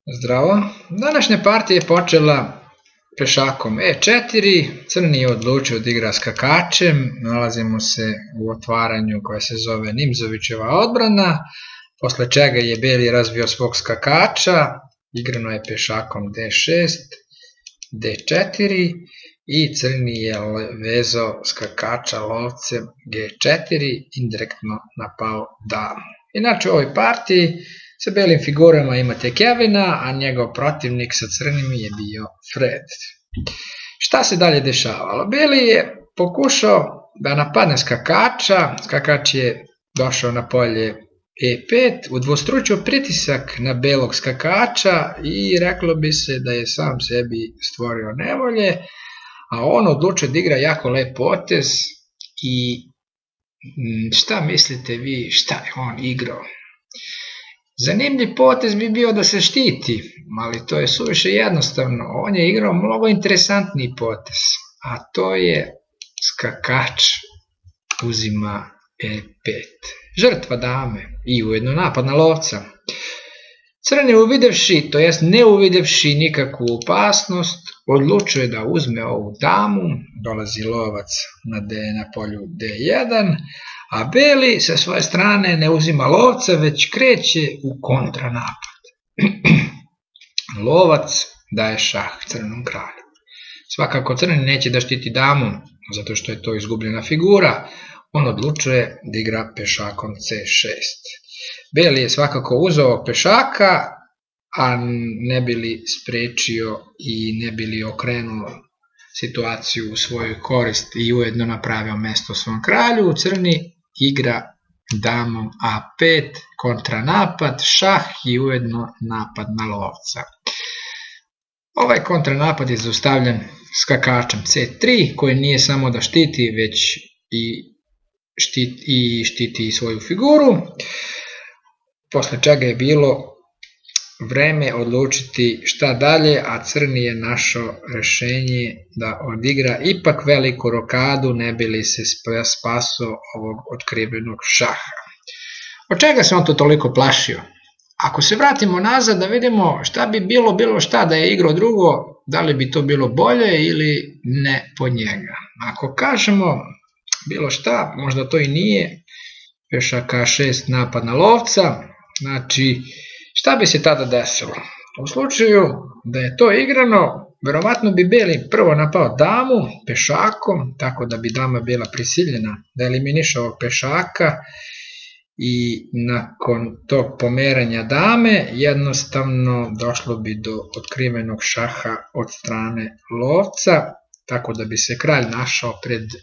Zdravo, današnja partija je počela pešakom E4, crni je odlučio da igra skakačem, nalazimo se u otvaranju koje se zove Nimzovićeva odbrana, posle čega je beli razvio svog skakača, igrano je pešakom D6, D4 i crni je vezao skakača lovcem G4, indirektno napao damu. Inače u ovoj partiji sa belim figurama imate Kevina, a njegov protivnik sa crnim je bio Fred. Šta se dalje dešavalo? Beli je pokušao da napadne skakača, skakač je došao na polje E5, udvostručio pritisak na belog skakača i reklo bi se da je sam sebi stvorio nevolje, a on odlučio da igra jako lep potez i šta mislite vi šta je on igrao? Zanimljiv potez bi bio da se štiti, ali to je suviše jednostavno. On je igrao mnogo interesantniji potez, a to je skakač uzima E5. Žrtva dame i ujedno napad na lovca. Crni uvidevši, to jest ne uvidevši nikakvu opasnost, odlučuje da uzme ovu damu, dolazi lovac na polju D1, a beli sa svoje strane ne uzima lovca, već kreće u kontranapad. Lovac daje šah crnom kralju. Svakako crni neće da štiti damu, zato što je to izgubljena figura, on odlučuje da igra pešakom C6. Beli je svakako uzeo pešaka, a ne bi li sprečio i ne bi li okrenuo situaciju u svoju korist i ujedno napravio mesto svom kralju. Crni igra damom A5, kontranapad, šah i ujedno napad na lovca. Ovaj kontranapad je zaustavljen skakačem C3, koji nije samo da štiti, već i štiti svoju figuru, posle čega je bilo vreme odlučiti šta dalje, a crni je našao rešenje da odigra ipak veliku rokadu, ne bi li se spasao ovog otkrivenog šaha. Od čega se on to toliko plašio? Ako se vratimo nazad da vidimo šta bi bilo šta da je igrao drugo, da li bi to bilo bolje ili ne po njega. Ako kažemo bilo šta, možda to i nije, pešak A6 napad na lovca, znači šta bi se tada desilo? U slučaju da je to igrano, verovatno bi beli prvo napao damu pešakom, tako da bi dama bila prisiljena da eliminiše ovog pešaka i nakon tog pomeranja dame jednostavno došlo bi do otkrivenog šaha od strane lovca, tako da bi se kralj našao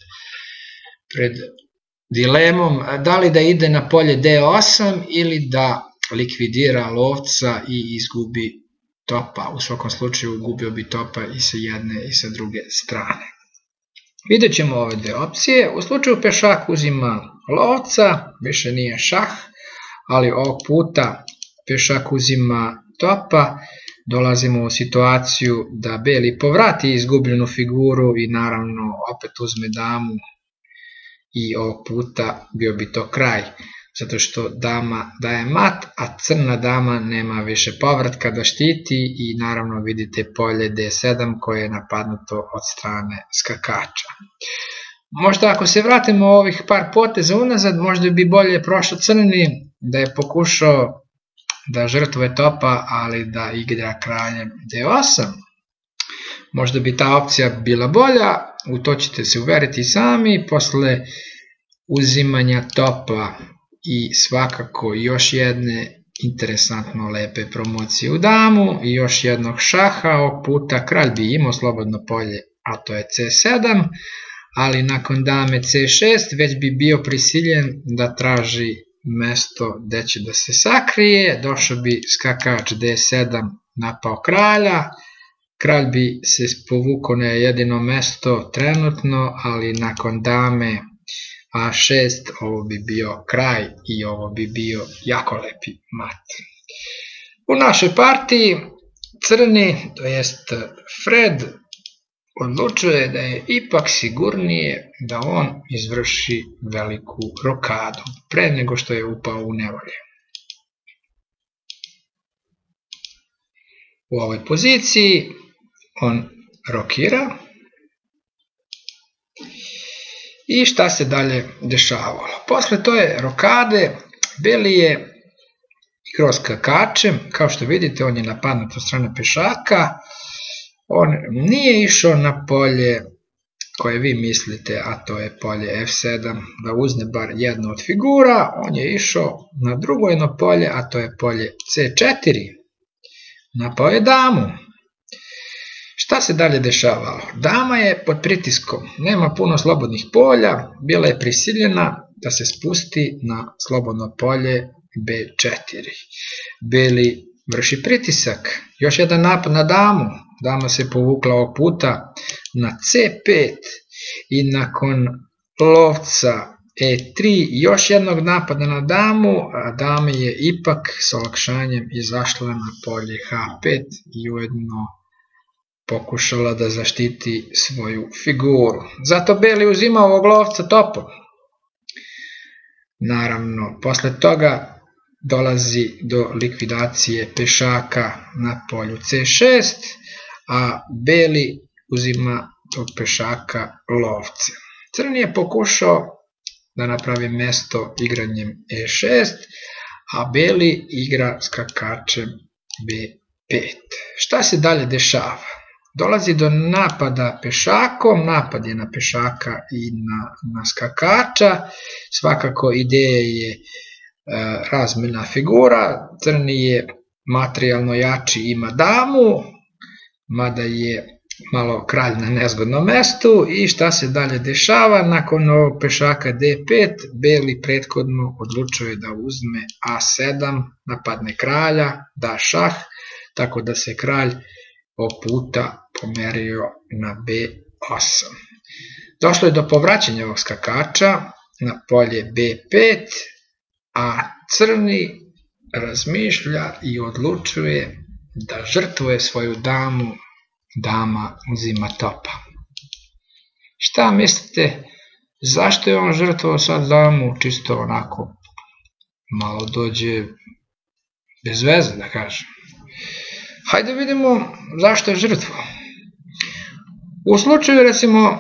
pred dilemom da li da ide na polje D8 ili da likvidira lovca i izgubi topa. U svakom slučaju gubio bi topa i sa jedne i sa druge strane. Vidjet ćemo ove dve opcije. U slučaju pešak uzima lovca, više nije šah, ali ovog puta pešak uzima topa, dolazimo u situaciju da beli povrati izgubljenu figuru i naravno opet uzme damu i ovog puta bio bi to kraj, zato što dama daje mat, a crna dama nema više povratka da štiti i naravno vidite polje D7 koje je napadnuto od strane skakača. Možda ako se vratimo ovih par poteza unazad, možda bi bolje prošao crni da je pokušao da žrtvuje topa, ali da igra kraljem D8. Možda bi ta opcija bila bolja, u to ćete se uveriti sami, posle uzimanja topa i svakako još jedne interesantno lepe promocije u damu i još jednog šaha, ovog puta kralj bi imao slobodno polje, a to je C7, ali nakon dame C6 već bi bio prisiljen da traži mesto gde će da se sakrije, došao bi skakač D7, napao kralja, kralj bi se povukao na jedino mesto trenutno, ali nakon dame A6 ovo bi bio kraj i ovo bi bio jako lepi mat. U našoj partiji crni, to jest Fred, odlučuje da je ipak sigurnije da on izvrši veliku rokadu pre nego što je upao u nevolje. u ovoj poziciji, on rokira. I šta se dalje dešavalo? Posle toje rokade, beli je igrao skakačem, kao što vidite on je napadnut od strane pešaka, on nije išao na polje koje vi mislite, a to je polje F7, da uzme bar jednu od figura, on je išao na drugo jedno polje, a to je polje C4, napao je damu. Šta se dalje dešavalo? Dama je pod pritiskom, nema puno slobodnih polja, bila je prisiljena da se spusti na slobodno polje B4. Beli vrši pritisak, još jedan napad na damu, dama se povukla ovog puta na C5 i nakon lovca E3 još jednog napada na damu, a dama je ipak s olakšanjem izašla na polje H5 i ujedno pokušala da zaštiti svoju figuru. Zato beli uzima ovog lovca topom. Naravno, posle toga dolazi do likvidacije pešaka na polju C6, a beli uzima tog pešaka lovce. Crni je pokušao da napravi mesto igranjem E6, a beli igra skakačem B5. Šta se dalje dešava? Dolazi do napada pešakom, napad je na pešaka i na skakača, svakako ideja je razmena figura, crni je materijalno jači, ima damu, mada je malo kralj na nezgodnom mestu i šta se dalje dešava, nakon ovog pešaka D5, beli prethodno odlučuje da uzme A7, napadne kralja, da šah, tako da se kralj ovog puta pomerio na B8. Došlo je do povraćanja ovog skakača na polje B5, a crni razmišlja i odlučuje da žrtvuje svoju damu, dama uzima topa. Šta mislite, zašto je on žrtvovao sad damu, čisto onako malo dođe bez veze da kažem. Hajde vidimo zašto je žrtvovao. U slučaju recimo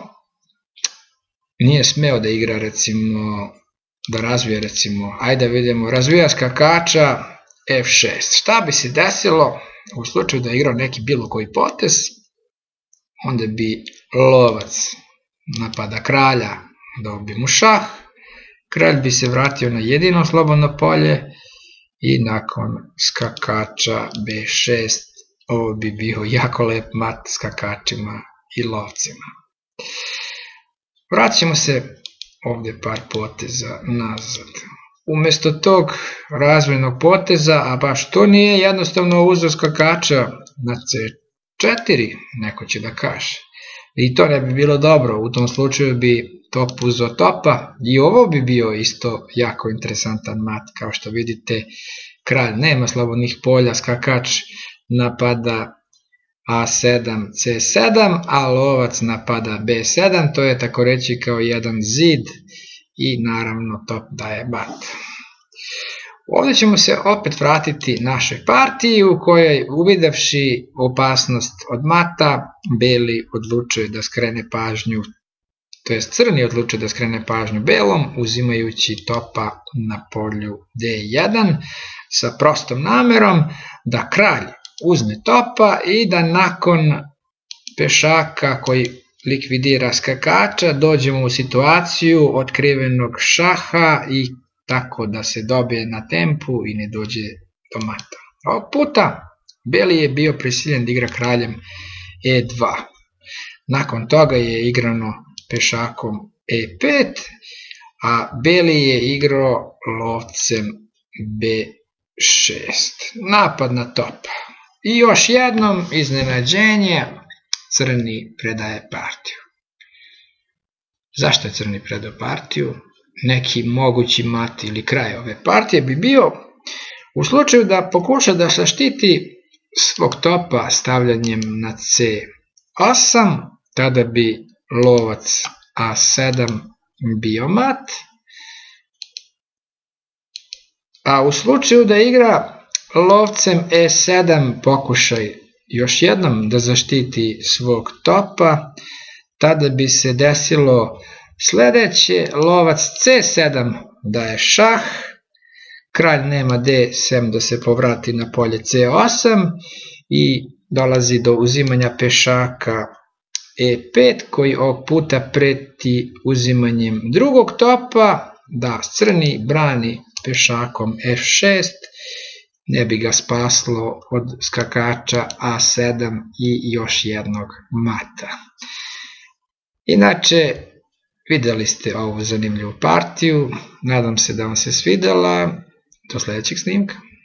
nije smeo da igra recimo, da razvije recimo, ajde vidimo, razvija skakača F6. Šta bi se desilo u slučaju da je igrao neki bilo koji potez? Onda bi lovac napada kralja, dao bi mu šah, kralj bi se vratio na jedino slobodno polje i nakon skakača B6 ovo bi bio jako lep mat skakačima i lovcima. Vraćamo se ovdje par poteza nazad. Umesto tog razvojnog poteza, a baš to nije jednostavno uzeo skakača na C4, neko će da kaže. I to ne bi bilo dobro, u tom slučaju bi top uzeo topa i ovo bi bio isto jako interesantan mat. Kao što vidite, kralj nema slobodnih polja, skakač napada A7, C7, a lovac napada B7, to je tako reći kao jedan zid i naravno top daje mat. Ovdje ćemo se opet vratiti našoj partiji u kojoj uvidevši opasnost od mata, beli odlučuje da skrene pažnju, to jest crni odlučuje da skrene pažnju belom uzimajući topa na polju D1 sa prostom namerom da kralj uzme topa i da nakon pešaka koji likvidira skakača dođemo u situaciju otkrivenog šaha i tako da se dobije na tempu i ne dođe do mata. Ovog puta beli je bio prisiljen da igra kraljem E2. Nakon toga je igrano pešakom E5, a beli je igrao lovcem B6. Napad na topa. I još jednom iznenađenje, crni predaje partiju. Zašto je crni predao partiju? Neki mogući mat ili kraj ove partije bi bio u slučaju da pokuša da zaštiti svog topa stavljanjem na C8, tada bi lovac A7 bio mat, a u slučaju da igra lovcem E7 pokušaj još jednom da zaštiti svog topa, tada bi se desilo sledeće, lovac C7 daje šah, kralj nema D sem da se povrati na polje C8 i dolazi do uzimanja pešaka E5 koji ovog puta preti uzimanjem drugog topa, da crni brani pešakom F6, ne bi ga spaslo od skakača A7 i još jednog mata. Inače, videli ste ovu zanimljivu partiju, nadam se da vam se svidela, do sledećeg snimka.